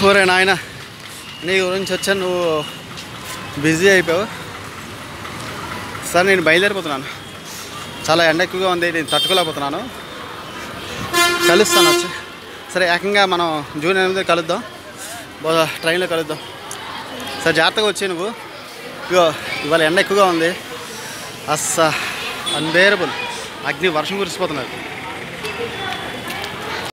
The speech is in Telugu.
ఒరే నాయన, నీ గురించి వచ్చా, నువ్వు బిజీ అయిపోయావు. సార్ నేను బయలుదేరిపోతున్నాను. చాలా ఎండ ఎక్కువగా ఉంది, నేను తట్టుకోలేకపోతున్నాను. కలుస్తాను వచ్చి. సరే ఏకంగా మనం జూన్ 8 కలుద్దాం, ట్రైన్లో కలుద్దాం. సరే జాగ్రత్తగా వచ్చి నువ్వు. ఇగో ఇవాళ ఎండ ఎక్కువగా ఉంది, అస్సలు అన్బేరబుల్. అగ్ని వర్షం కురిసిపోతున్నారు.